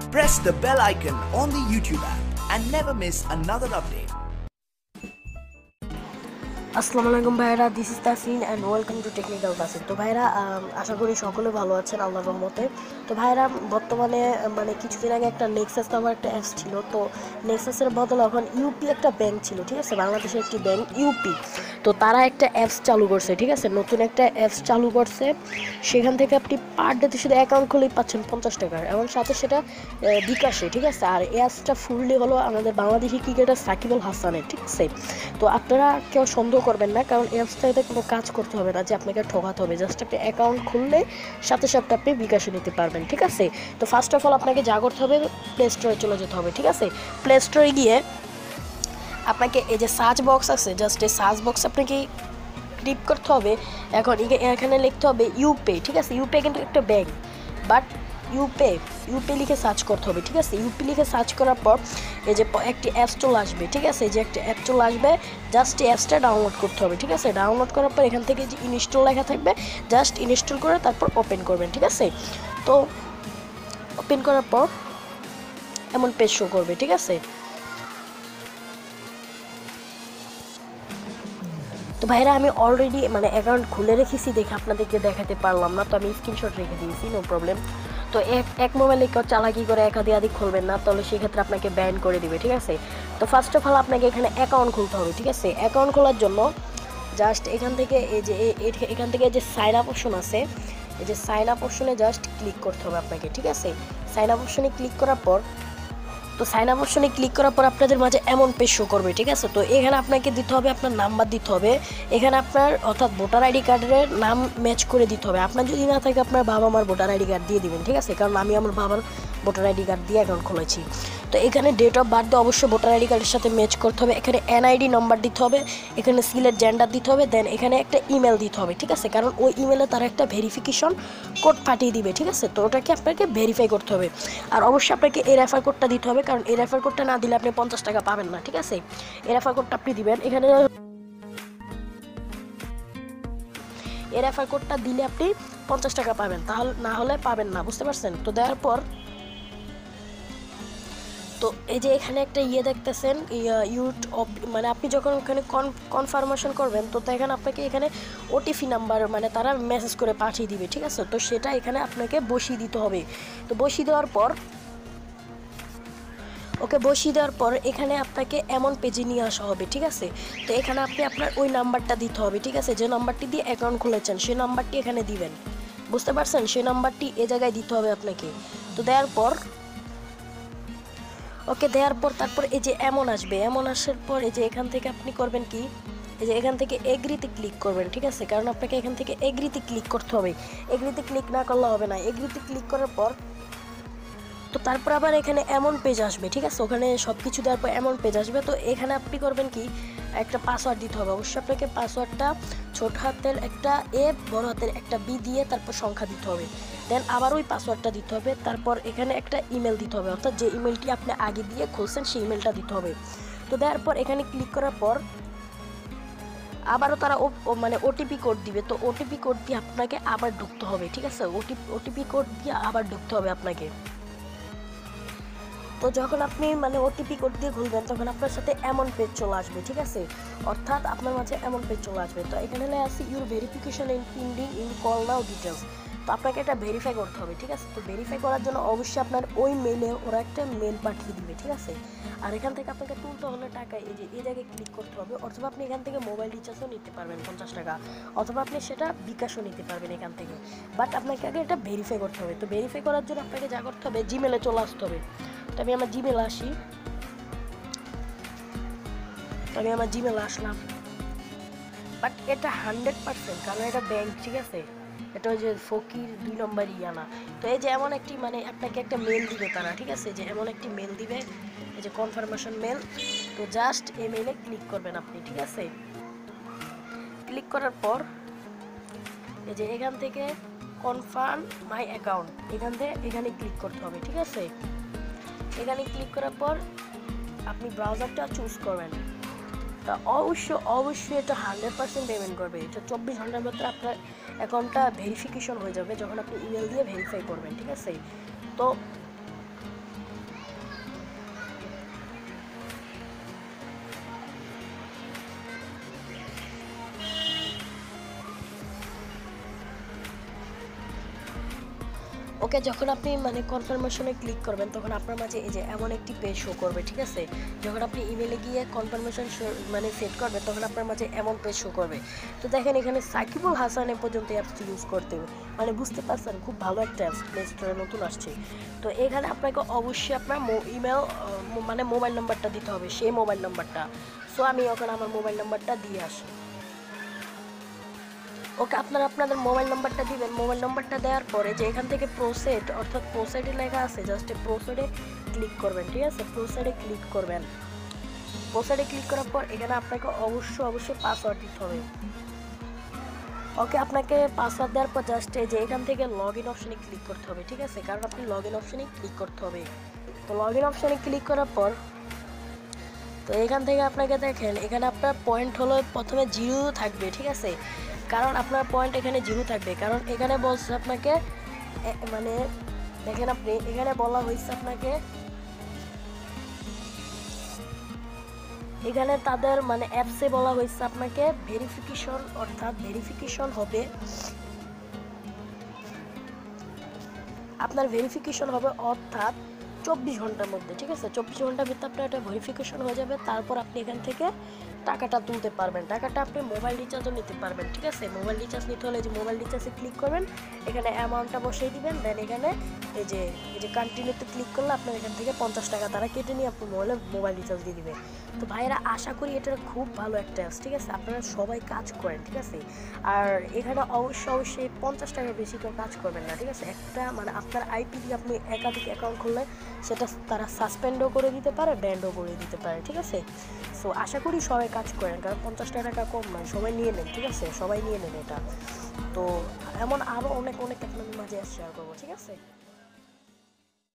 Press the bell icon on the YouTube app and never miss another update. আসসালামু আলাইকুম ভাইরা, this is Tasin and welcome to technical Tasin. তো ভাইরা আশা করি সকলে ভালো আছেন আল্লাহর রহমতে। তো ভাইরা বর্তমানে মানে কিছুদিন আগে একটা নেক্সাস নামের একটা অ্যাপস ছিল। তো নেক্সাসের বদলে এখন ইউপি একটা ব্যাংক ছিল, ঠিক আছে, বাংলাদেশের একটি ব্যাংক ইউপি। তো তারা একটা অ্যাপস চালু করছে, ঠিক আছে, নতুন একটা অ্যাপস চালু করছে। সেখান থেকে আপনি পার ডেতে শুধু অ্যাকাউন্ট খুলেই পাচ্ছেন 50 টাকার, এবং সাথে সেটা বিকাশে, ঠিক আছে। আর এই অ্যাপসটা ফুললি হলো আমাদের বাংলাদেশি ক্রিকেটার সাকিব আল হাসানের, ঠিক আছে। তো আপনারা কেউ সন্দেহ করবেন না, কারণ অ্যাপসটাতে কোনো কাজ করতে হবে না যে আপনাকে ঠকাতে হবে। জাস্ট আপনি অ্যাকাউন্ট খুললে সাথে সাথে আপনি বিকাশে নিতে পারবেন, ঠিক আছে। তো ফার্স্ট অফ অল আপনাকে যা করতে হবে, প্লে স্টোরে চলে যেতে হবে, ঠিক আছে। প্লে স্টোরে গিয়ে আপনাকে এই যে সার্চ বক্স আছে, জাস্ট এই সার্চ বক্স আপনাকে ক্লিক করতে হবে। এখন এখানে লিখতে হবে ইউপে, ঠিক আছে। ইউপে কিন্তু একটা ব্যাংক, বাট ইউপে লিখে সার্চ করতে হবে, ঠিক আছে। ইউপি লিখে সার্চ করার পর এই যে একটি অ্যাপস চলে আসবে, ঠিক আছে। এই যে একটা অ্যাপ চলে আসবে, জাস্ট এই অ্যাপসটা ডাউনলোড করতে হবে, ঠিক আছে। ডাউনলোড করার পর এখান থেকে যে ইনস্টল লেখা থাকবে, জাস্ট ইনস্টল করে তারপর ওপেন করবেন, ঠিক আছে। তো ওপেন করার পর এমন পেজ শো করবে, ঠিক আছে। তো ভাইরা আমি অলরেডি মানে অ্যাকাউন্ট খুলে রেখেছি, দেখে আপনাদেরকে দেখাতে পারলাম না, তো আমি স্ক্রিনশট রেখে দিয়েছি, নো প্রবলেম। তো এক মোবাইলে কেউ চালাকি করে একাধিক খুলবেন না, তাহলে সেক্ষেত্রে আপনাকে ব্যান করে দিবে, ঠিক আছে। তো ফার্স্ট অফ অল আপনাকে এখানে অ্যাকাউন্ট খুলতে হবে, ঠিক আছে। অ্যাকাউন্ট খোলার জন্য জাস্ট এখান থেকে এখান থেকে যে সাইন আপ অপশন আছে, এই যে সাইন আপ অপশনে জাস্ট ক্লিক করতে হবে আপনাকে, ঠিক আছে। সাইন আপ অপশনে ক্লিক করার পর সাইন আপ অপশনে ক্লিক করার পর আপনাদের মাঝে এমন পেজ শো করবে, ঠিক আছে। তো এখানে আপনাকে দিতে হবে আপনার নাম্বার দিতে হবে, এখানে আপনার অর্থাৎ ভোটার আইডি কার্ডের নাম ম্যাচ করে দিতে হবে। আপনার যদি না থাকে আপনার বাবা মার ভোটার আইডি কার্ড দিয়ে দিবেন, ঠিক আছে, কারণ আমি আমার বাবার ভোটার আইডি কার্ড দিয়ে অ্যাকাউন্ট খুলেছি। তো এখানে ডেট অফ বার্থ অবশ্যই ভোটার আইডি কার্ডের সাথে ম্যাচ করতে হবে। এখানে এনআইডি নাম্বার দিতে হবে, এখানে সিলেক্ট জেন্ডার দিতে হবে, দেন এখানে একটা ইমেল দিতে হবে, ঠিক আছে, কারণ ওই ইমেলে তারা একটা ভেরিফিকেশন কোড পাঠিয়ে দিবে, ঠিক আছে। তো ওটাকে আপনাকে ভেরিফাই করতে হবে। আর অবশ্যই আপনাকে এই রেফার কোডটা দিতে হবে, কারণ এই রেফার কোডটা না দিলে আপনি 50 টাকা পাবেন না, ঠিক আছে। এই রেফার কোডটা আপনি দিবেন, এখানে এই রেফার কোডটা দিলে আপনি 50 টাকা পাবেন, তাহলে না হলে পাবেন না, বুঝতে পারছেন। তো দেওয়ার পর তো এই যে এখানে একটা দেখতেছেন মানে আপনি যখন ওখানে কনফার্মেশন করবেন, তো এখানে আপনাকে এখানে ওটিপি নাম্বার মানে তারা মেসেজ করে পাঠিয়ে দিবে, ঠিক আছে। তো সেটা এখানে আপনাকে বসিয়ে দিতে হবে। তো বসিয়ে দেওয়ার পর এখানে আপনাকে এমন পেজে নিয়ে আসা হবে, ঠিক আছে। তো এখানে আপনি আপনার ওই নাম্বারটা দিতে হবে, ঠিক আছে, যে নাম্বারটি দিয়ে অ্যাকাউন্ট খুলেছেন সেই নাম্বারটি এখানে দিবেন, বুঝতে পারছেন। সেই নাম্বারটি এ জায়গায় দিতে হবে আপনাকে। তো দেওয়ার পর তারপর এই যে এমন আসবে, এমন আসার পর এই যে এখান থেকে আপনি করবেন কি, এই যে এখান থেকে এগ্রিতে ক্লিক করবেন, ঠিক আছে, কারণ আপনাকে এখান থেকে এগ্রিতে ক্লিক করতে হবে। এগ্রিতে ক্লিক না করলে হবে না। এগ্রিতে ক্লিক করার পর তো তারপর আবার এখানে এমন পেজ আসবে, ঠিক আছে, ওখানে সব কিছু দেওয়ার পর এমন পেজ আসবে। তো এখানে আপনি করবেন কি, একটা পাসওয়ার্ড দিতে হবে। অবশ্যই আপনাকে পাসওয়ার্ডটা ছোট হাতের একটা এ, বড় হাতের একটা বি দিয়ে তারপর সংখ্যা দিতে হবে। দেন আবার ওই পাসওয়ার্ডটা দিতে হবে। তারপর এখানে একটা ইমেল দিতে হবে, অর্থাৎ যে ইমেলটি আপনি আগে দিয়ে খুলছেন সেই ইমেলটা দিতে হবে। তো দেওয়ার পর এখানে ক্লিক করার পর আবারও তারা মানে ওটিপি কোড দিবে। তো ওটিপি কোড দিয়ে আপনাকে আবার ঢুকতে হবে, ঠিক আছে। ওটিপি কোড দিয়ে আবার ঢুকতে হবে আপনাকে। তো যখন আপনি মানে ওটিপি কোড দিয়ে খুলবেন, তখন আপনার সাথে এমন পেজ চলে আসবে, ঠিক আছে, অর্থাৎ আপনার মাঝে এমন পেজ চলে আসবে। তো এখানে আছে your verification in pending in call now details. তো আপনাকে এটা ভেরিফাই করতে হবে, ঠিক আছে। তো ভেরিফাই করার জন্য অবশ্যই আপনার ওই মেলে ওরা একটা মেল পাঠিয়ে দিবে, ঠিক আছে। আর এখান থেকে আপনাকে তুলতে হলে টাকা এই যে এই জায়গায় ক্লিক করতে হবে, অথবা আপনি এখান থেকে মোবাইল রিচার্জও নিতে পারবেন 50 টাকা, অথবা আপনি সেটা বিকাশও নিতে পারবেন এখান থেকে। বাট আপনাকে আগে এটা ভেরিফাই করতে হবে। তো ভেরিফাই করার জন্য আপনাকে যা করতে হবে, জিমেলে চলে আসতে হবে। তো আমি আমার জিমেলে আসলাম, বাট এটা 100%, কারণ এটা ব্যাংক, ঠিক আছে, এটা ওই যে ফকির 2 নম্বর ইয়ানা। তো এই যে এমন একটি মানে আপনাকে একটা মেল দিবে তারা, ঠিক আছে, যে এমন একটি মেল দিবে, এই যে কনফার্মেশন মেল। তো জাস্ট এই মেলে ক্লিক করবেন আপনি, ঠিক আছে। ক্লিক করার পর এই যে এখান থেকে কনফার্ম মাই অ্যাকাউন্ট, এখানে ক্লিক করতে হবে, ঠিক আছে। এখানে ক্লিক করার পর আপনি ব্রাউজারটা চুজ করবেন। তা অবশ্যই এটা 100% পেমেন্ট করবে। এটা 24 ঘন্টার মধ্যে আপনার অ্যাকাউন্টটা ভেরিফিকেশন হয়ে যাবে, যখন আপনি ইমেল দিয়ে ভেরিফাই করবেন, ঠিক আছে। তো ওকে, যখন আপনি মানে কনফার্মেশনে ক্লিক করবেন তখন আপনার মাঝে এই যে এমন একটি পেজ শো করবে, ঠিক আছে। যখন আপনি ইমেলে গিয়ে কনফার্মেশন মানে সেট করবেন তখন আপনার মাঝে এমন পেজ শো করবে। তো দেখেন এখানে সাকিবুল হাসান এ পর্যন্ত অ্যাপসটি ইউজ করতে হবে, মানে বুঝতে পারছেন খুব ভালো একটা অ্যাপস, প্লে স্টোরে নতুন আসছে। তো এখানে আপনাকে অবশ্যই আপনার ইমেল মানে মোবাইল নাম্বারটা দিতে হবে, সেই মোবাইল নাম্বারটা। সো আমি ওখানে আমার মোবাইল নাম্বারটা দিয়ে আসি। ওকে, আপনারা আপনাদের মোবাইল নাম্বারটা দিবেন। মোবাইল নাম্বারটা দেওয়ার পরে যে এখান থেকে প্রোসেড অর্থাৎ প্রোসেডে লেখা আছে, জাস্ট প্রোসেডে ক্লিক করবেন, ঠিক আছে। প্রোসেডে ক্লিক করবেন। প্রোসেডে ক্লিক করার পর এখানে আপনাকে অবশ্যই পাসওয়ার্ড দিতে হবে। ওকে, আপনাকে পাসওয়ার্ড দেওয়ার পর জাস্ট যে এখান থেকে লগ ইন অপশানে ক্লিক করতে হবে, ঠিক আছে, কারণ আপনি লগ ইন অপশানে ক্লিক করতে হবে। তো লগ ইন অপশানে ক্লিক করার পর তো এখান থেকে আপনাকে দেখেন এখানে আপনার পয়েন্ট হলো প্রথমে 0 থাকবে, ঠিক আছে, কারণ আপনার পয়েন্ট এখানে 0 থাকবে, কারণ এখানে বলছে আপনাকে মানে দেখেন আপনি এখানে বলা হয়েছে আপনাকে এখানে তাদের মানে অ্যাপসে বলা হয়েছে আপনাকে ভেরিফিকেশন, অর্থাৎ ভেরিফিকেশন হবে আপনার ভেরিফিকেশন হবে অর্থাৎ 24 ঘন্টার মধ্যে, ঠিক আছে। 24 ঘন্টার ভিতরে আপনার এটা ভেরিফিকেশন হয়ে যাবে, তারপর আপনি এখান থেকে টাকাটা তুলতে পারবেন। টাকাটা আপনি মোবাইল রিচার্জও নিতে পারবেন, ঠিক আছে। মোবাইল রিচার্জ নিতে হলে যে মোবাইল রিচার্জে ক্লিক করবেন, এখানে অ্যামাউন্টটা বসিয়ে দিবেন, দেন এখানে এই যে কন্টিনিউতে ক্লিক করলে আপনার এখান থেকে 50 টাকা তারা কেটে নিয়ে আপনি মোবাইল রিচার্জ দিয়ে দিবে। তো ভাইয়েরা আশা করি এটা খুব ভালো একটা অ্যাপস, ঠিক আছে, আপনারা সবাই কাজ করেন, ঠিক আছে। আর এখানে অবশ্যই 50 টাকার বেশি কেউ কাজ করবেন না, ঠিক আছে। একটা মানে আপনার আইপি দিয়ে আপনি একাধিক অ্যাকাউন্ট খুললে সেটা তারা সাসপেন্ডও করে দিতে পারে, ব্যান্ডও করে দিতে পারে, ঠিক আছে। সো আশা করি সবাই কাজ করেন, কারণ 50 টাকা কম নয়, সবাই নিয়ে নেন, ঠিক আছে, সবাই নিয়ে নেন এটা। তো এমন আরও অনেক আপনাদের মাঝে শেয়ার করবো, ঠিক আছে।